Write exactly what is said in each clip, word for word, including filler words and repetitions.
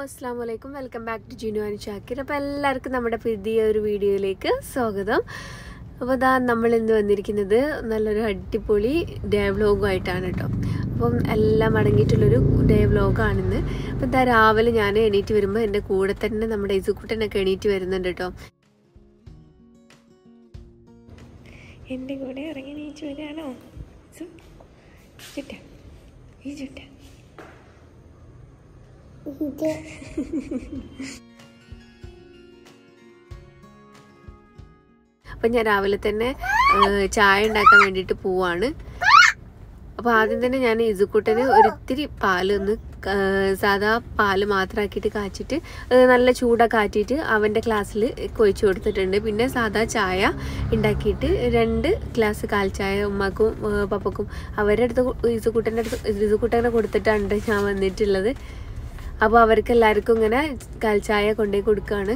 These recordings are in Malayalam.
അസ്സലാമുഅലൈക്കും welcome back to Jinu and Shakir. അപ്പോൾ എല്ലാവർക്കും നമ്മുടെ പുതിയ ഒരു വീഡിയോയിലേക്ക് സ്വാഗതം. അപ്പോൾ ഇതാ നമ്മൾ ഇന്ന് വന്നിരിക്കുന്നത് നല്ലൊരു അടിപൊളി ഡേ വ്ലോഗുമായിട്ടാണ് കേട്ടോ. അപ്പം എല്ലാം അടങ്ങിയിട്ടുള്ളൊരു ഡേ വ്ലോഗാണിന്ന്. അപ്പോൾ ഇതാ രാവിലെ ഞാൻ എണീറ്റ് വരുമ്പോൾ എൻ്റെ കൂടെ തന്നെ നമ്മുടെ ഇസുക്കുട്ടനൊക്കെ എണീറ്റ് വരുന്നുണ്ട് കേട്ടോ. എൻ്റെ കൂടെ ഇറങ്ങി എണീറ്റ് വരികയാണോ ചുറ്റ ഈ ചുറ്റ അപ്പം ഞാൻ രാവിലെ തന്നെ ചായ ഉണ്ടാക്കാൻ വേണ്ടിയിട്ട് പോവാണ്. അപ്പോൾ ആദ്യം തന്നെ ഞാൻ ഇസുക്കുട്ടന് ഒരിത്തിരി പാലൊന്ന് സാധാ പാല് മാത്രമാക്കിയിട്ട് കാച്ചിട്ട് നല്ല ചൂടൊക്കെ ആറ്റിയിട്ട് അവൻ്റെ ഗ്ലാസ്സിൽ കൊഴിച്ചു കൊടുത്തിട്ടുണ്ട്. പിന്നെ സാധാ ചായ ഉണ്ടാക്കിയിട്ട് രണ്ട് ഗ്ലാസ് കാൽ ചായ ഉമ്മാക്കും പപ്പക്കും അവരുടെ അടുത്ത് ഇസുക്കുട്ടൻ്റെ അടുത്ത് ഇസുക്കുട്ടനെ കൊടുത്തിട്ടാണ് ഞാൻ വന്നിട്ടുള്ളത്. അപ്പോൾ അവർക്ക് എല്ലാവർക്കും ഇങ്ങനെ കാൽ ചായ കൊണ്ടുപോയി കൊടുക്കുകയാണ്.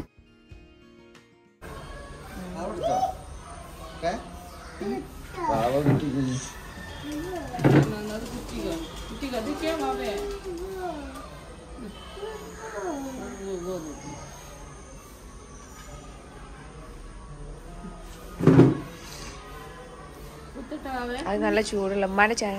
അത് നല്ല ചൂടുള്ള ഉമ്മാന്റെ ചായ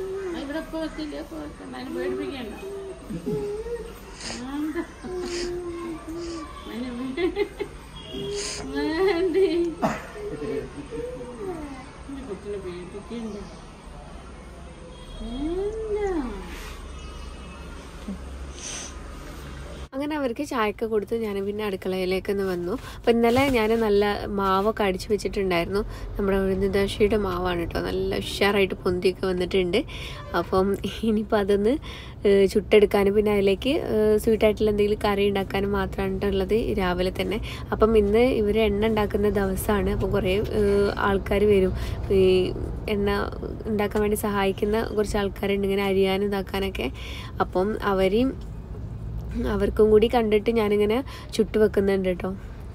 അങ്ങനെ അവർക്ക് ചായയൊക്കെ കൊടുത്ത് ഞാൻ പിന്നെ അടുക്കളയിലേക്കൊന്ന് വന്നു. അപ്പം ഇന്നലെ ഞാൻ നല്ല മാവൊക്കെ അടിച്ചു വെച്ചിട്ടുണ്ടായിരുന്നു. നമ്മുടെ ഉഴുന്ന് ദോശയുടെ മാവാണ് കേട്ടോ. നല്ല ഉഷാറായിട്ട് പൊന്തിയൊക്കെ വന്നിട്ടുണ്ട്. അപ്പം ഇനിയിപ്പോൾ അതൊന്ന് ചുട്ടെടുക്കാനും പിന്നെ അതിലേക്ക് സ്വീറ്റായിട്ടുള്ള എന്തെങ്കിലും കറി ഉണ്ടാക്കാനും മാത്രമാണ് ഉള്ളത് രാവിലെ തന്നെ. അപ്പം ഇന്ന് ഇവർ എണ്ണ ഉണ്ടാക്കുന്ന ദിവസമാണ്. അപ്പോൾ കുറേ ആൾക്കാർ വരും. ഈ എണ്ണ ഉണ്ടാക്കാൻ വേണ്ടി സഹായിക്കുന്ന കുറച്ച് ആൾക്കാരുണ്ട് ഇങ്ങനെ അരിയാനും ഇതാക്കാനൊക്കെ. അപ്പം അവരെയും അവർക്കും കൂടി കണ്ടിട്ട് ഞാനിങ്ങനെ ചുട്ടു വെക്കുന്നുണ്ട് കേട്ടോ.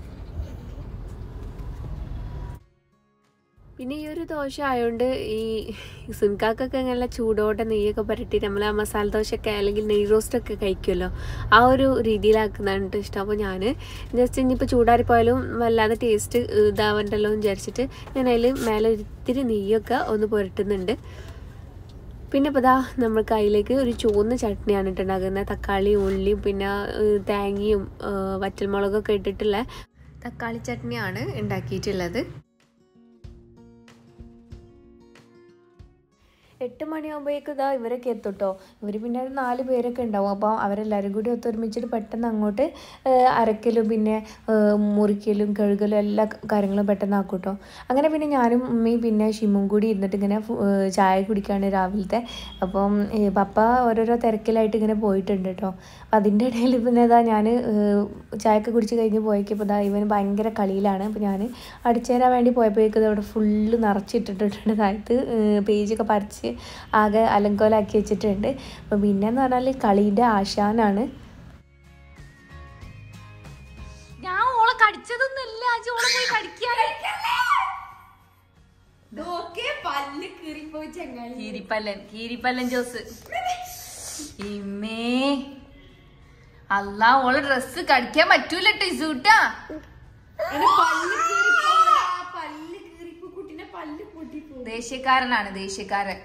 പിന്നെ ഈ ഒരു ദോശ ആയതുകൊണ്ട് ഈ സുൻകാക്കൊക്കെ ഇങ്ങനെ ചൂടോടെ നെയ്യൊക്കെ പുരട്ടി നമ്മൾ ആ മസാല ദോശയൊക്കെ അല്ലെങ്കിൽ നെയ് റോസ്റ്റൊക്കെ കഴിക്കുമല്ലോ, ആ ഒരു രീതിയിലാക്കുന്നതാണ് ഇഷ്ടം. അപ്പോൾ ഞാൻ ജസ്റ്റ് ഇനിയിപ്പോൾ ചൂടാറിപ്പോയാലും വല്ലാതെ ടേസ്റ്റ് ഇതാവണ്ടല്ലോ എന്ന് വിചാരിച്ചിട്ട് ഞാൻ അതിൽ മേലെ ഒത്തിരി നെയ്യൊക്കെ ഒന്ന് പുരട്ടുന്നുണ്ട്. പിന്നെ ഇപ്പോൾ ഇതാ നമ്മൾക്ക് അതിലേക്ക് ഒരു ചുവന്ന ചട്നിയാണ് ഇട്ടുണ്ടാക്കുന്നത്. തക്കാളിയും ഉള്ളിയും പിന്നെ തേങ്ങയും വറ്റൽമുളകൊക്കെ ഇട്ടിട്ടുള്ള തക്കാളി ചട്നിയാണ് ഉണ്ടാക്കിയിട്ടുള്ളത്. എട്ട് മണിയാകുമ്പോഴേക്കും ഇതാ ഇവരൊക്കെ എത്തുട്ടോ. ഇവർ പിന്നെ ഒരു നാല് പേരൊക്കെ ഉണ്ടാവും. അപ്പോൾ അവരെല്ലാവരും കൂടി ഒത്തൊരുമിച്ചിട്ട് പെട്ടെന്ന് അങ്ങോട്ട് അരക്കലും പിന്നെ മുറിക്കലും കഴുകലും എല്ലാ കാര്യങ്ങളും പെട്ടെന്ന് ആക്കും കേട്ടോ. അങ്ങനെ പിന്നെ ഞാനും ഉമ്മയും പിന്നെ ഷിമും കൂടി ഇരുന്നിട്ട് ഇങ്ങനെ ചായ കുടിക്കുകയാണ് രാവിലത്തെ. അപ്പം പപ്പ ഓരോരോ തിരക്കിലായിട്ട് ഇങ്ങനെ പോയിട്ടുണ്ട് കേട്ടോ. അപ്പം അതിൻ്റെ ഇടയിൽ പിന്നെ ഇതാ ഞാൻ ചായയൊക്കെ കുടിച്ച് കഴിഞ്ഞ് പോയപ്പോൾ ഇതാ ഇവന് ഭയങ്കര കളിയിലാണ്. അപ്പോൾ ഞാൻ അടിച്ചു തരാൻ വേണ്ടി പോയപ്പോഴേക്കും അവിടെ ഫുള്ള് നിറച്ചിട്ടിട്ടുണ്ട്. താഴത്ത് പേജൊക്കെ പറിച്ച് ആകെ അലങ്കോലാക്കി വെച്ചിട്ടുണ്ട്. അപ്പം പിന്നെന്ന് പറഞ്ഞാൽ കളീൻ്റെ ആശാനാണ്. ഞാൻ ഓളെ കടിച്ചതൊന്നുമില്ല, ഓളെ പോയി കടിക്കാൻ കീരിപ്പല്ലൻ കീരിപ്പല്ലൻ ജോസ് ഇമ്മേ അല്ലാ ഓളെ ഡ്രസ്സ് കടിക്കാൻ പറ്റൂല ട്ടോ ഇസൂട്ടാ. ദേഷ്യക്കാരനാണ് ദേഷ്യക്കാരൻ.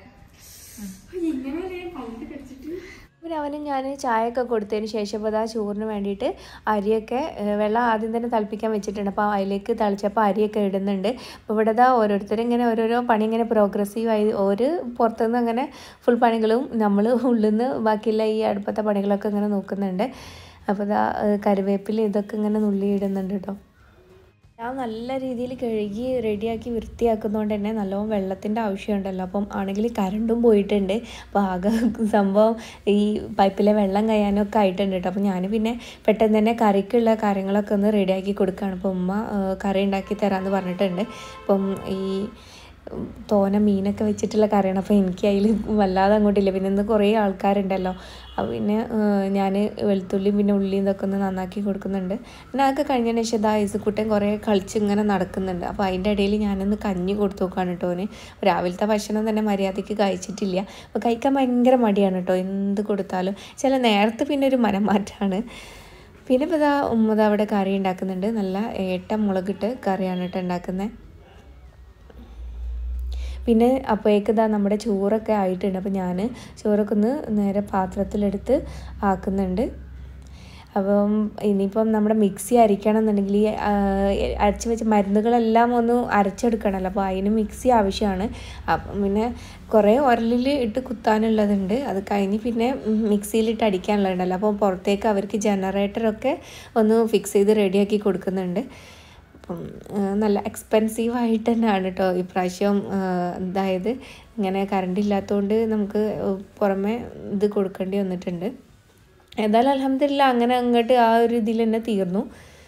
പിന്നെ അവന് ഞാൻ ചായയൊക്കെ കൊടുത്തതിന് ശേഷം ഇപ്പോൾ അതാ ചോറിന് വേണ്ടിയിട്ട് അരിയൊക്കെ വെള്ളം ആദ്യം തന്നെ തിളപ്പിക്കാൻ വെച്ചിട്ടുണ്ട്. അപ്പോൾ അതിലേക്ക് തിളച്ചപ്പോൾ അരിയൊക്കെ ഇടുന്നുണ്ട്. അപ്പോൾ ഇവിടെ ഇതാ ഓരോരുത്തരും ഇങ്ങനെ ഓരോരോ പണി ഇങ്ങനെ പ്രോഗ്രസീവായി ഒരു പുറത്തുനിന്ന് അങ്ങനെ ഫുൾ പണികളും നമ്മൾ ഉള്ളിൽ നിന്ന് ബാക്കിയുള്ള ഈ അടുപ്പത്തെ പണികളൊക്കെ ഇങ്ങനെ നോക്കുന്നുണ്ട്. അപ്പോൾ ഇതാ കറിവേപ്പില ഇതൊക്കെ ഇങ്ങനെ നുള്ളി ഇടുന്നുണ്ട് കേട്ടോ. ഞാൻ നല്ല രീതിയിൽ കഴുകി റെഡിയാക്കി വൃത്തിയാക്കുന്നതുകൊണ്ട് തന്നെ നല്ലോണം വെള്ളത്തിൻ്റെ ആവശ്യമുണ്ടല്ലോ. അപ്പം ആണെങ്കിൽ കറണ്ടും പോയിട്ടുണ്ട്. അപ്പോൾ ആകെ സംഭവം ഈ പൈപ്പിലെ വെള്ളം കഴിയാനൊക്കെ ആയിട്ടുണ്ട് കേട്ടോ. അപ്പോൾ ഞാൻ പിന്നെ പെട്ടെന്ന് തന്നെ കറിക്കുള്ള കാര്യങ്ങളൊക്കെ ഒന്ന് റെഡിയാക്കി കൊടുക്കുകയാണ്. അപ്പോൾ ഉമ്മ കറി ഉണ്ടാക്കി തരാമെന്ന് പറഞ്ഞിട്ടുണ്ട്. അപ്പം ഈ തോന മീനൊക്കെ വെച്ചിട്ടുള്ള കറിയാണ്. അപ്പോൾ എനിക്ക് അതിൽ വല്ലാതെ അങ്ങോട്ടില്ല. പിന്നെ ഇന്ന് കുറേ ആൾക്കാരുണ്ടല്ലോ, അപ്പോൾ പിന്നെ ഞാൻ വെളുത്തുള്ളിയും പിന്നെ ഉള്ളിയും ഇതൊക്കെ ഒന്ന് നന്നാക്കി കൊടുക്കുന്നുണ്ട്. പിന്നെ അതൊക്കെ കഴിഞ്ഞതിന് ശേഷം ഇതാ ഐസുക്കുട്ടൻ കുറേ കളിച്ച് ഇങ്ങനെ നടക്കുന്നുണ്ട്. അപ്പോൾ അതിൻ്റെ ഇടയിൽ ഞാനൊന്ന് കഞ്ഞി കൊടുത്തു നോക്കുകയാണ് കേട്ടോ. ഓന് രാവിലത്തെ ഭക്ഷണം തന്നെ മര്യാദയ്ക്ക് കഴിച്ചിട്ടില്ല. അപ്പോൾ കഴിക്കാൻ ഭയങ്കര മടിയാണ് കേട്ടോ, എന്ത് കൊടുത്താലും. ചില നേരത്തെ പിന്നെ ഒരു മനംമാറ്റമാണ്. പിന്നെ ഇപ്പോൾ ഇതാ ഉമ്മ അവിടെ കറി ഉണ്ടാക്കുന്നുണ്ട്. നല്ല ഏട്ട മുളകിട്ട് കറിയാണ് കേട്ടോ ഉണ്ടാക്കുന്നത്. പിന്നെ അപ്പോഴേക്ക് ഇതാ നമ്മുടെ ചോറൊക്കെ ആയിട്ടുണ്ട്. അപ്പോൾ ഞാൻ ചോറൊക്കെ ഒന്ന് നേരെ പാത്രത്തിലെടുത്ത് ആക്കുന്നുണ്ട്. അപ്പം ഇനിയിപ്പം നമ്മുടെ മിക്സി അരിക്കണം എന്നുണ്ടെങ്കിൽ ഈ അരച്ച് വെച്ച മരുന്നുകളെല്ലാം ഒന്ന് അരച്ചെടുക്കണമല്ലോ, അപ്പോൾ അതിന് മിക്സി ആവശ്യമാണ്. അപ്പം പിന്നെ കുറേ ഉരലിൽ ഇട്ട് കുത്താനുള്ളതുണ്ട്, അത് കഴിഞ്ഞ് പിന്നെ മിക്സിയിലിട്ട് അടിക്കാനുള്ളതുണ്ടല്ലോ. അപ്പോൾ പുറത്തേക്ക് അവർക്ക് ജനറേറ്ററൊക്കെ ഒന്ന് ഫിക്സ് ചെയ്ത് റെഡിയാക്കി കൊടുക്കുന്നുണ്ട്. അപ്പം നല്ല എക്സ്പെൻസീവായിട്ട് തന്നെയാണ് കേട്ടോ ഇപ്രാവശ്യം. അതായത് ഇങ്ങനെ കറണ്ട് ഇല്ലാത്തതുകൊണ്ട് നമുക്ക് പുറമെ ഇത് കൊടുക്കേണ്ടി വന്നിട്ടുണ്ട്. ഏതായാലും അൽഹംദുലില്ലാ അങ്ങനെ അങ്ങോട്ട് ആ ഒരു ഇതിൽ തന്നെ തീർന്നു.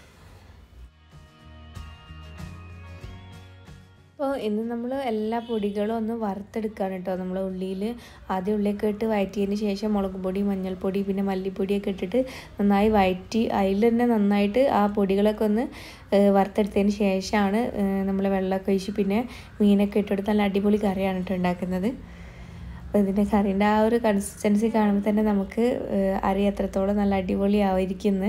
അപ്പോൾ ഇന്ന് നമ്മൾ എല്ലാ പൊടികളും ഒന്ന് വറുത്തെടുക്കുകയാണ് കേട്ടോ. നമ്മൾ ഉള്ളിയിൽ ആദ്യം ഉള്ളിയൊക്കെ ഇട്ട് വഴറ്റിയതിന് ശേഷം മുളക് പൊടി, മഞ്ഞൾപ്പൊടി, പിന്നെ മല്ലിപ്പൊടിയൊക്കെ ഇട്ടിട്ട് നന്നായി വഴറ്റി അതിൽ തന്നെ നന്നായിട്ട് ആ പൊടികളൊക്കെ ഒന്ന് വറുത്തെടുത്തതിന് ശേഷമാണ് നമ്മൾ വെള്ളമൊക്കെ ഒഴിച്ച് പിന്നെ മീനൊക്കെ ഇട്ടെടുത്ത് നല്ല അടിപൊളി കറിയാണ് കേട്ടോ ഉണ്ടാക്കുന്നത്. അപ്പോൾ ഇതിൻ്റെ കറീൻ്റെ ആ ഒരു കൺസിസ്റ്റൻസി കാണുമ്പോൾ തന്നെ നമുക്ക് അറിയാം എത്രത്തോളം നല്ല അടിപൊളിയായിരിക്കുന്നു.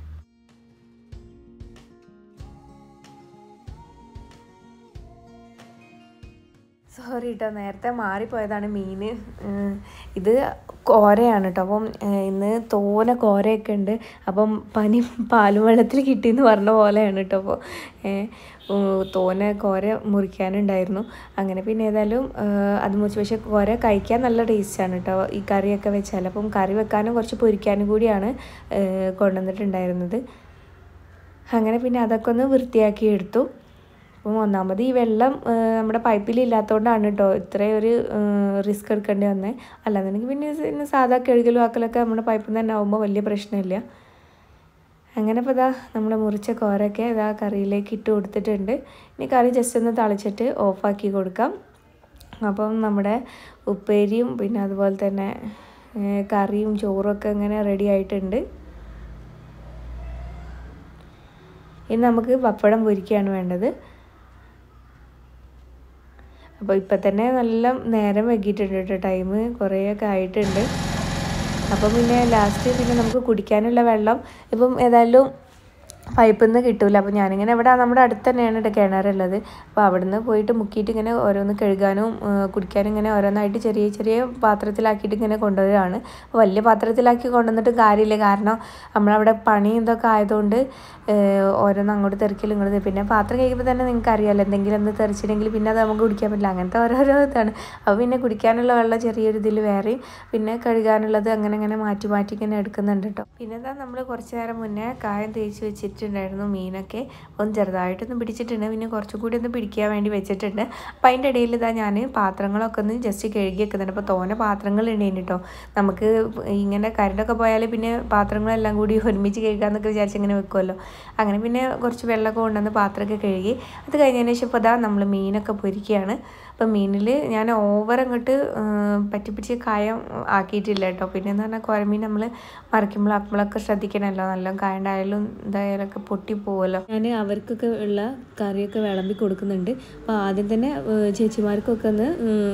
സോറി കേട്ടോ, നേരത്തെ മാറിപ്പോയതാണ് മീൻ. ഇത് കോരയാണ് കേട്ടോ. അപ്പം ഇന്ന് തോന കോരയൊക്കെ ഉണ്ട്. അപ്പം പനി പാലും വെള്ളത്തിൽ കിട്ടിയെന്ന് പറഞ്ഞ പോലെയാണ് കേട്ടോ. അപ്പോൾ തോന കോര മുറിക്കാനുണ്ടായിരുന്നു. അങ്ങനെ പിന്നെ ഏതായാലും അത് മുറിച്ച്, പക്ഷേ കോര കഴിക്കാൻ നല്ല ടേസ്റ്റാണ് കേട്ടോ ഈ കറിയൊക്കെ വെച്ചാൽ. അപ്പം കറി വെക്കാനും കുറച്ച് പൊരിക്കാനും കൂടിയാണ് കൊണ്ടുവന്നിട്ടുണ്ടായിരുന്നത്. അങ്ങനെ പിന്നെ അതൊക്കെ ഒന്ന് വൃത്തിയാക്കി എടുത്തു. അപ്പം ഒന്നാമത് ഈ വെള്ളം നമ്മുടെ പൈപ്പിലില്ലാത്തതുകൊണ്ടാണ് കേട്ടോ ഇത്രയും ഒരു റിസ്ക് എടുക്കേണ്ടി വന്നത്. അല്ലാന്നുണ്ടെങ്കിൽ പിന്നെ പിന്നെ സാധാ കഴുകലും ആക്കലൊക്കെ നമ്മുടെ പൈപ്പിൽ നിന്ന് തന്നെ ആകുമ്പോൾ വലിയ പ്രശ്നമില്ല. അങ്ങനെ ഇപ്പോൾ ഇതാ നമ്മൾ മുറിച്ച കോരൊക്കെ ഇതാ കറിയിലേക്ക് ഇട്ട് കൊടുത്തിട്ടുണ്ട്. ഇനി കറി ജസ്റ്റ് ഒന്ന് തളിച്ചിട്ട് ഓഫാക്കി കൊടുക്കാം. അപ്പം നമ്മുടെ ഉപ്പേരിയും പിന്നെ അതുപോലെ തന്നെ കറിയും ചോറൊക്കെ ഇങ്ങനെ റെഡി ആയിട്ടുണ്ട്. ഇനി നമുക്ക് പപ്പടം പൊരിക്കുകയാണ് വേണ്ടത്. അപ്പോൾ ഇപ്പം തന്നെ നല്ല നേരം വൈകിയിട്ടുണ്ട് കേട്ടോ, ടൈം കുറേയൊക്കെ ആയിട്ടുണ്ട്. അപ്പം പിന്നെ ലാസ്റ്റ് പിന്നെ നമുക്ക് കുടിക്കാനുള്ള വെള്ളം ഇപ്പം ഏതായാലും പൈപ്പിൽ നിന്ന് കിട്ടില്ല. അപ്പോൾ ഞാനിങ്ങനെ ഇവിടെ നമ്മുടെ അടുത്ത് തന്നെയാണ് കേട്ടോ കിണറുള്ളത്. അപ്പോൾ അവിടെ നിന്ന് പോയിട്ട് മുക്കിയിട്ട് ഇങ്ങനെ ഓരോന്ന് കഴുകാനും കുടിക്കാനും ഇങ്ങനെ ഓരോന്നായിട്ട് ചെറിയ ചെറിയ പാത്രത്തിലാക്കിയിട്ട് ഇങ്ങനെ കൊണ്ടുവരികയാണ്. അപ്പോൾ വലിയ പാത്രത്തിലാക്കി കൊണ്ടുവന്നിട്ട് കാര്യമില്ല, കാരണം നമ്മളവിടെ പണി ഇതൊക്കെ ആയതുകൊണ്ട് ഓരോന്ന് അങ്ങോട്ട് തെറിക്കലും ഇങ്ങോട്ട്. പിന്നെ പാത്രം കഴിക്കുമ്പോൾ തന്നെ നിങ്ങൾക്ക് അറിയാമല്ലോ, എന്തെങ്കിലും ഒന്ന് തെറിച്ചിട്ടുണ്ടെങ്കിൽ പിന്നെ അത് നമുക്ക് കുടിക്കാൻ പറ്റില്ല. അങ്ങനത്തെ ഓരോരോ ഇതാണ്. അപ്പോൾ പിന്നെ കുടിക്കാനുള്ള വെള്ളം ചെറിയൊരു ഇതിൽ വേറെയും പിന്നെ കഴുകാനുള്ളത് അങ്ങനെ അങ്ങനെ മാറ്റി മാറ്റി ഇങ്ങനെ എടുക്കുന്നുണ്ട് കേട്ടോ. പിന്നെ എന്താ നമ്മൾ കുറച്ച് നേരം മുന്നേ കായം തേച്ച് വെച്ചിട്ടുണ്ടായിരുന്നു മീനൊക്കെ. ഒന്ന് ചെറുതായിട്ടൊന്ന് പിടിച്ചിട്ടുണ്ട്, പിന്നെ കുറച്ചും കൂടി ഒന്ന് പിടിക്കാൻ വേണ്ടി വെച്ചിട്ടുണ്ട്. അപ്പോൾ അതിൻ്റെ ഇടയിൽ ഇതാ ഞാൻ പാത്രങ്ങളൊക്കെ ഒന്ന് ജസ്റ്റ് കഴുകി വെക്കുന്നുണ്ട്. അപ്പോൾ തോനെ പാത്രങ്ങൾ ഉണ്ടായിരുന്നു കേട്ടോ. നമുക്ക് ഇങ്ങനെ കരണ്ടൊക്കെ പോയാൽ പിന്നെ പാത്രങ്ങളെല്ലാം കൂടി ഒരുമിച്ച് കഴുകാമെന്നൊക്കെ വിചാരിച്ച് ഇങ്ങനെ വെക്കുമല്ലോ. അങ്ങനെ പിന്നെ കുറച്ച് വെള്ളമൊക്കെ കൊണ്ടുവന്ന് പാത്രമൊക്കെ കഴുകി അത് കഴിഞ്ഞതിന് ശേഷം ഇപ്പോൾ അതാ നമ്മൾ മീനൊക്കെ പൊരിക്കുകയാണ്. അപ്പം മീനിൽ ഞാൻ ഓവർ അങ്ങോട്ട് പറ്റിപ്പിടിച്ച് കായം ആക്കിയിട്ടില്ല കേട്ടോ. പിന്നെ എന്ന് പറഞ്ഞാൽ കുരമീൻ നമ്മൾ മറിക്കുമ്പോൾ അപ്പോഴൊക്കെ ശ്രദ്ധിക്കണമല്ലോ, നല്ല കായണ്ടായാലും എന്തായാലൊക്കെ പൊട്ടിപ്പോവുമല്ലോ. ഞാൻ അവർക്കൊക്കെ ഉള്ള കറിയൊക്കെ വിളമ്പി കൊടുക്കുന്നുണ്ട്. അപ്പോൾ ആദ്യം തന്നെ ചേച്ചിമാർക്കൊക്കെ ഒന്ന്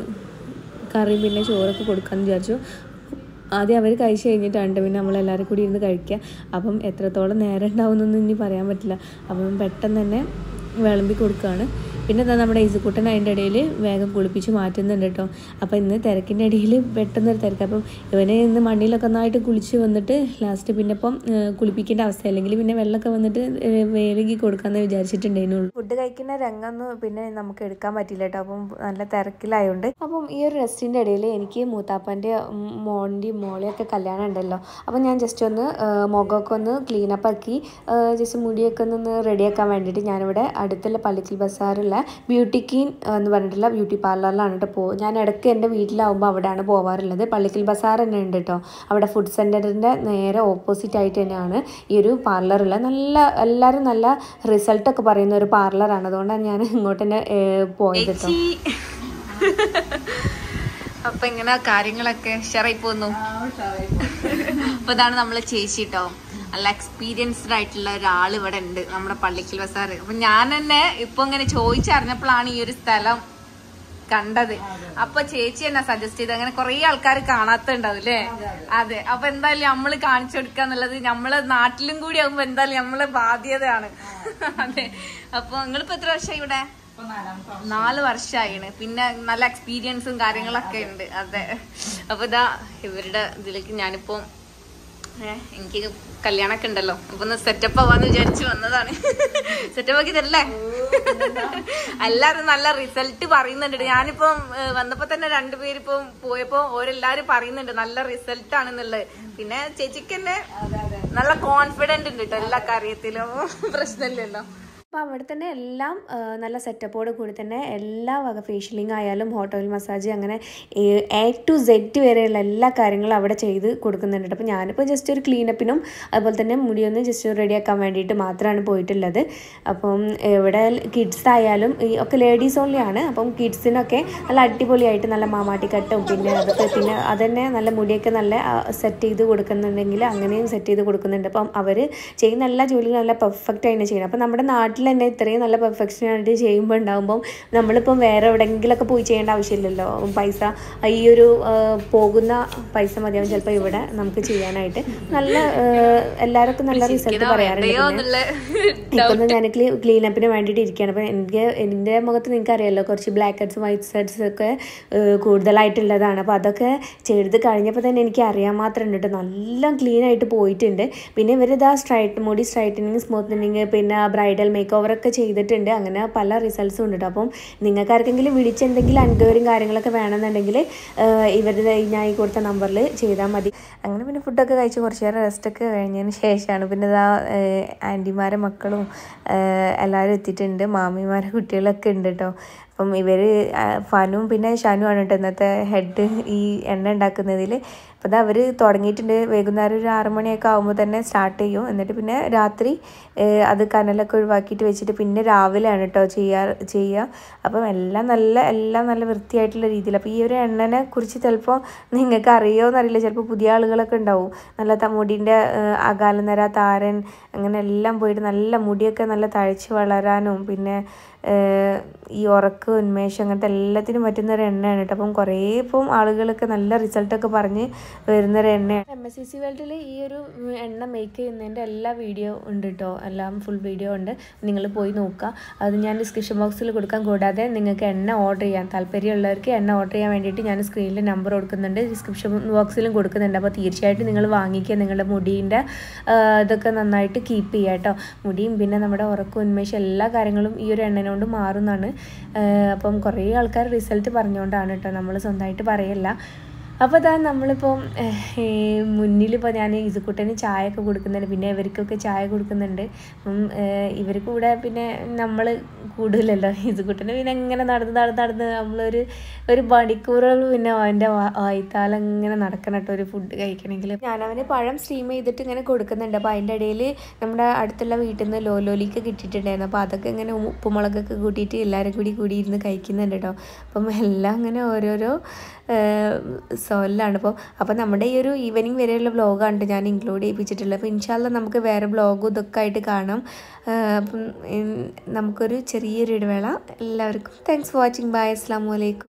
കറിയും പിന്നെ ചോറൊക്കെ കൊടുക്കാമെന്ന് വിചാരിച്ചു. ആദ്യം അവർ കഴിച്ച് കഴിഞ്ഞിട്ടാണ് പിന്നെ നമ്മളെല്ലാവരും കൂടി ഇരുന്ന് കഴിക്കുക. അപ്പം എത്രത്തോളം നേരം ഉണ്ടാവുമെന്നൊന്നും ഇനി പറയാൻ പറ്റില്ല. അപ്പം പെട്ടെന്ന് തന്നെ വിളമ്പി കൊടുക്കുകയാണ്. പിന്നെ എന്താ നമ്മുടെ ഈസുക്കുട്ടൻ അതിൻ്റെ ഇടയിൽ വേഗം കുളിപ്പിച്ച് മാറ്റുന്നുണ്ട് കേട്ടോ. അപ്പോൾ ഇന്ന് തിരക്കിൻ്റെ ഇടയിൽ പെട്ടെന്നൊരു തിരക്ക്. അപ്പം ഇവനെ ഇന്ന് മണ്ണിലൊക്കെ നന്നായിട്ട് കുളിച്ച് വന്നിട്ട് ലാസ്റ്റ് പിന്നെ ഇപ്പം കുളിപ്പിക്കേണ്ട അവസ്ഥ, അല്ലെങ്കിൽ പിന്നെ വെള്ളമൊക്കെ വന്നിട്ട് വേലകി കൊടുക്കാമെന്ന് വിചാരിച്ചിട്ടുണ്ടായിരുന്നുള്ളൂ. ഫുഡ് കഴിക്കുന്ന രംഗമൊന്നും പിന്നെ നമുക്ക് എടുക്കാൻ പറ്റില്ല കേട്ടോ, അപ്പം നല്ല തിരക്കിലായതുകൊണ്ട്. അപ്പം ഈ ഒരു റെസ്റ്റിൻ്റെ ഇടയിൽ എനിക്ക് മൂത്താപ്പൻ്റെ മോൻ്റെയും മോളെയൊക്കെ കല്യാണം ഉണ്ടല്ലോ. അപ്പം ഞാൻ ജസ്റ്റ് ഒന്ന് മുഖമൊക്കെ ഒന്ന് ക്ലീനപ്പ് ആക്കി ജസ്റ്റ് മുടിയൊക്കെ ഒന്ന് റെഡിയാക്കാൻ വേണ്ടിയിട്ട് ഞാനിവിടെ അടുത്തുള്ള പള്ളിക്കൽ ബസാറുള്ള ബ്യൂട്ടി ക്വീൻ എന്ന് പറഞ്ഞിട്ടുള്ള ബ്യൂട്ടി പാർലറിലാണ് കേട്ടോ പോകും. ഞാൻ ഇടയ്ക്ക് എൻ്റെ വീട്ടിലാവുമ്പോൾ അവിടെയാണ് പോകാറുള്ളത്. പള്ളിക്കൽ ബസാർ തന്നെ ഉണ്ട് കേട്ടോ. അവിടെ ഫുഡ് സെൻറ്ററിൻ്റെ നേരെ ഓപ്പോസിറ്റ് ആയിട്ട് തന്നെയാണ് ഈ ഒരു പാർലറുള്ളത്. നല്ല എല്ലാവരും നല്ല റിസൾട്ടൊക്കെ പറയുന്ന ഒരു പാർലറാണ്. അതുകൊണ്ടാണ് ഞാൻ ഇങ്ങോട്ട് തന്നെ പോയത് കേട്ടോ. അപ്പൊ ഇങ്ങനെ കാര്യങ്ങളൊക്കെ ഷെയറായി പോന്നു. അപ്പൊ ഇതാണ് നമ്മളെ ചേച്ചി കേട്ടോ. നല്ല എക്സ്പീരിയൻസ്ഡ് ആയിട്ടുള്ള ഒരാൾ ഇവിടെ ഉണ്ട് നമ്മുടെ പള്ളിക്കൽ ബസാർ. അപ്പൊ ഞാൻ തന്നെ ഇപ്പൊ ഇങ്ങനെ ചോദിച്ചറിഞ്ഞപ്പോഴാണ് ഈ ഒരു സ്ഥലം കണ്ടത്. അപ്പൊ ചേച്ചി എന്നാ സജസ്റ്റ് ചെയ്ത്. അങ്ങനെ കുറെ ആൾക്കാർ കാണാത്തുണ്ടാവും അല്ലേ? അതെ. അപ്പൊ എന്തായാലും നമ്മള് കാണിച്ചു കൊടുക്കുക എന്നുള്ളത് നമ്മളെ നാട്ടിലും കൂടി ആകുമ്പോ എന്തായാലും നമ്മളെ ബാധ്യതയാണ്. അതെ. അപ്പൊ നിങ്ങളിപ്പോ എത്ര വർഷമായി ഇവിടെ? നാല് വർഷമായിണ്. പിന്നെ നല്ല എക്സ്പീരിയൻസും കാര്യങ്ങളൊക്കെ ഉണ്ട്. അതെ. അപ്പൊ ഇതാ ഇവരുടെ ഇതിലേക്ക് ഞാനിപ്പോ ഏഹ് എനിക്ക് കല്യാണൊക്കെ ഉണ്ടല്ലോ, അപ്പൊ ഒന്ന് സെറ്റപ്പ് ആവാന്ന് വിചാരിച്ചു വന്നതാണ്. സെറ്റപ്പ് ആക്കി തരല്ലേ? എല്ലാരും നല്ല റിസൾട്ട് പറയുന്നുണ്ട്. ഞാനിപ്പം വന്നപ്പോ തന്നെ രണ്ടുപേരിപ്പം പോയപ്പോ ഓരെല്ലാരും പറയുന്നുണ്ട് നല്ല റിസൾട്ട് ആണെന്നുള്ളത്. പിന്നെ ചേച്ചിക്ക് തന്നെ നല്ല കോൺഫിഡന്റ് ഉണ്ട് കേട്ടോ എല്ലാ കാര്യത്തിലും. പ്രശ്നമില്ലല്ലോ. അപ്പോൾ അവിടെ തന്നെ എല്ലാം നല്ല സെറ്റപ്പോട് കൂടി തന്നെ എല്ലാ വക ഫേഷ്യലിംഗ് ആയാലും ഹോട്ട് ഓയിൽ മസാജ് അങ്ങനെ എ ടു സെഡ് വരെയുള്ള എല്ലാ കാര്യങ്ങളും അവിടെ ചെയ്ത് കൊടുക്കുന്നുണ്ട്. അപ്പോൾ ഞാനിപ്പോൾ ജസ്റ്റ് ഒരു ക്ലീനപ്പിനും അതുപോലെ തന്നെ മുടിയൊന്ന് ജസ്റ്റ് റെഡിയാക്കാൻ വേണ്ടിയിട്ട് മാത്രമാണ് പോയിട്ടുള്ളത്. അപ്പം ഇവിടെ കിഡ്സ് ആയാലും ഈ ഒക്കെ ലേഡീസ് ഓൺലി ആണ്. അപ്പം കിഡ്സിനൊക്കെ നല്ല അടിപൊളിയായിട്ട് നല്ല മാമാട്ടിക്കട്ടും പിന്നെ അതൊക്കെ പിന്നെ അതന്നെ നല്ല മുടിയൊക്കെ നല്ല സെറ്റ് ചെയ്ത് കൊടുക്കുന്നുണ്ടെങ്കിൽ അങ്ങനെയും സെറ്റ് ചെയ്ത് കൊടുക്കുന്നുണ്ട്. അപ്പം അവർ ചെയ്യുന്ന എല്ലാ ജോലിയും നല്ല പെർഫെക്റ്റ് ആയിട്ട് ചെയ്യണം. അപ്പം നമ്മുടെ നാട്ടിൽ തന്നെ ഇത്രയും നല്ല പെർഫെക്ഷനായിട്ട് ചെയ്യുമ്പോൾ ഉണ്ടാകുമ്പം നമ്മളിപ്പം വേറെ എവിടെയെങ്കിലുമൊക്കെ പോയി ചെയ്യേണ്ട ആവശ്യമില്ലല്ലോ. പൈസ ഈ ഒരു പോകുന്ന പൈസ മതിയാവും ചിലപ്പോൾ ഇവിടെ നമുക്ക് ചെയ്യാനായിട്ട്. നല്ല എല്ലാവർക്കും നല്ല റിസൾട്ട് പറയാറുണ്ട്. ഇപ്പം ഞാൻ ക്ലീ ക്ലീനപ്പിന് വേണ്ടിയിട്ട് ഇരിക്കുകയാണ്. അപ്പം എനിക്ക് എൻ്റെ മുഖത്ത് നിങ്ങൾക്ക് അറിയാമല്ലോ കുറച്ച് ബ്ലാക്ക് ഹെഡ്സ് വൈറ്റ് ഹെഡ്സ് ഒക്കെ കൂടുതലായിട്ടുള്ളതാണ്. അപ്പോൾ അതൊക്കെ ചെയ്ത് കഴിഞ്ഞപ്പോൾ തന്നെ എനിക്ക് അറിയാൻ മാത്രം ഉണ്ട് കേട്ടോ. നല്ല ക്ലീൻ ആയിട്ട് പോയിട്ടുണ്ട്. പിന്നെ ഇവരിതാ സ്ട്രൈറ്റ് മുടി സ്ട്രൈറ്റനിങ് സ്മൂത്തനിങ് പിന്നെ ബ്രൈഡൽ മേക്ക് ഓവറൊക്കെ ചെയ്തിട്ടുണ്ട്. അങ്ങനെ പല റിസൾട്ട്സും ഉണ്ട് കേട്ടോ. അപ്പം നിങ്ങൾക്ക് ആർക്കെങ്കിലും വിളിച്ചെന്തെങ്കിലും എൻക്വയറിയും കാര്യങ്ങളൊക്കെ വേണമെന്നുണ്ടെങ്കിൽ ഇവരുടെ ഞാൻ ഈ കൊടുത്ത നമ്പറിൽ ചെയ്താൽ മതി. അങ്ങനെ പിന്നെ ഫുഡൊക്കെ കഴിച്ച് കുറച്ച് നേരം റെസ്റ്റൊക്കെ കഴിഞ്ഞതിന് ശേഷമാണ് പിന്നെ ഇതാ ആൻറ്റിമാരെ മക്കളും എല്ലാവരും എത്തിയിട്ടുണ്ട്. മാമിമാരെ കുട്ടികളൊക്കെ ഉണ്ട് കേട്ടോ. അപ്പം ഇവർ ഫനും പിന്നെ ഷാനുമാണ് കേട്ടോ ഇന്നത്തെ ഹെഡ് ഈ എണ്ണ ഉണ്ടാക്കുന്നതിൽ. അപ്പോൾ അത് അവർ തുടങ്ങിയിട്ടുണ്ട്. വൈകുന്നേരം ഒരു ആറ് മണിയൊക്കെ ആകുമ്പോൾ തന്നെ സ്റ്റാർട്ട് ചെയ്യും. എന്നിട്ട് പിന്നെ രാത്രി അത് കനലൊക്കെ ഒഴിവാക്കിയിട്ട് വെച്ചിട്ട് പിന്നെ രാവിലെയാണ് കേട്ടോ ചെയ്യാ ചെയ്യുക അപ്പം എല്ലാം നല്ല എല്ലാം നല്ല വൃത്തിയായിട്ടുള്ള രീതിയിൽ. അപ്പോൾ ഈ ഒരു എണ്ണനെ കുറിച്ച് ചിലപ്പോൾ നിങ്ങൾക്ക് അറിയുമോ എന്നറിയില്ല. ചിലപ്പോൾ പുതിയ ആളുകളൊക്കെ ഉണ്ടാവും. നല്ല മുടീൻ്റെ അകാലനര താരൻ അങ്ങനെ എല്ലാം പോയിട്ട് നല്ല മുടിയൊക്കെ നല്ല തഴച്ച് വളരാനും പിന്നെ ഈ ഉറക്കം ഉന്മേഷം അങ്ങനത്തെ എല്ലാത്തിനും പറ്റുന്നൊരു എണ്ണയാണ് കേട്ടോ. അപ്പം കുറേ ഇപ്പം ആളുകളൊക്കെ നല്ല റിസൾട്ടൊക്കെ പറഞ്ഞ് വരുന്നൊരു എണ്ണയാണ്. എം എസ് സി സി വേൾഡിൽ ഈ ഒരു എണ്ണ മേക്ക് ചെയ്യുന്നതിൻ്റെ എല്ലാ വീഡിയോ ഉണ്ട് കേട്ടോ. എല്ലാം ഫുൾ വീഡിയോ ഉണ്ട്. നിങ്ങൾ പോയി നോക്കുക. അത് ഞാൻ ഡിസ്ക്രിപ്ഷൻ ബോക്സിൽ കൊടുക്കാൻ. കൂടാതെ നിങ്ങൾക്ക് എണ്ണ ഓർഡർ ചെയ്യാൻ താല്പര്യമുള്ളവർക്ക് എണ്ണ ഓർഡർ ചെയ്യാൻ വേണ്ടിയിട്ട് ഞാൻ സ്ക്രീനിൽ നമ്പർ കൊടുക്കുന്നുണ്ട്, ഡിസ്ക്രിപ്ഷൻ ബോക്സിലും കൊടുക്കുന്നുണ്ട്. അപ്പോൾ തീർച്ചയായിട്ടും നിങ്ങൾ വാങ്ങിക്കുക. നിങ്ങളുടെ മുടീൻ്റെ ഇതൊക്കെ നന്നായിട്ട് കീപ്പ് ചെയ്യുക കേട്ടോ. മുടിയും പിന്നെ നമ്മുടെ ഉറക്കം ഉന്മേഷം എല്ലാ കാര്യങ്ങളും ഈ ഒരു എണ്ണ കൊണ്ട് മാറുന്നതാണ്. അപ്പം കുറേ ആൾക്കാർ റിസൾട്ട് പറഞ്ഞുകൊണ്ടാണ് കേട്ടോ, നമ്മൾ സ്വന്തമായിട്ട് പറയല്ല. അപ്പോൾ അതാ നമ്മളിപ്പം മുന്നിലിപ്പോൾ ഞാൻ ഇസുക്കുട്ടന് ചായ ഒക്കെ കൊടുക്കുന്നുണ്ട്. പിന്നെ ഇവർക്കൊക്കെ ചായ കൊടുക്കുന്നുണ്ട്. അപ്പം ഇവർക്ക് കൂടെ പിന്നെ നമ്മൾ കൂടുതലല്ലോ. ഇസുക്കുട്ടന് പിന്നെ ഇങ്ങനെ നടന്ന് നടന്ന് നടന്ന് നമ്മളൊരു ഒരു മണിക്കൂറുകൾ പിന്നെ അവൻ്റെ വായ്ത്താലം ഇങ്ങനെ നടക്കണം കേട്ടോ ഒരു ഫുഡ് കഴിക്കണമെങ്കിൽ. ഞാനവന് പഴം സ്റ്റീം ചെയ്തിട്ട് ഇങ്ങനെ കൊടുക്കുന്നുണ്ട്. അപ്പോൾ അതിൻ്റെ ഇടയിൽ നമ്മുടെ അടുത്തുള്ള വീട്ടിൽ നിന്ന് ലോലോലിക്ക് കിട്ടിയിട്ടുണ്ടായിരുന്നു. അപ്പോൾ അതൊക്കെ ഇങ്ങനെ ഉപ്പുമുളകൊക്കെ കൂട്ടിയിട്ട് എല്ലാവരും കൂടി കൂടി ഇരുന്ന് കഴിക്കുന്നുണ്ട് കേട്ടോ. അപ്പം എല്ലാം അങ്ങനെ ഓരോരോ സോലിലാണ്. അപ്പോൾ അപ്പോൾ നമ്മുടെ ഈ ഒരു ഈവനിങ് വരെയുള്ള വ്ളോഗാണ് ഞാൻ ഇൻക്ലൂഡ് ചെയ്യിപ്പിച്ചിട്ടുള്ളത്. അപ്പോൾ ഇൻഷാല്ല നമുക്ക് വേറെ വ്ളോഗും ഇതൊക്കെ ആയിട്ട് കാണാം. അപ്പം നമുക്കൊരു ചെറിയൊരു ഇടവേള. എല്ലാവർക്കും താങ്ക്സ് ഫോർ വാച്ചിങ്. ബൈ. അസ്സലാമു അലൈക്കും.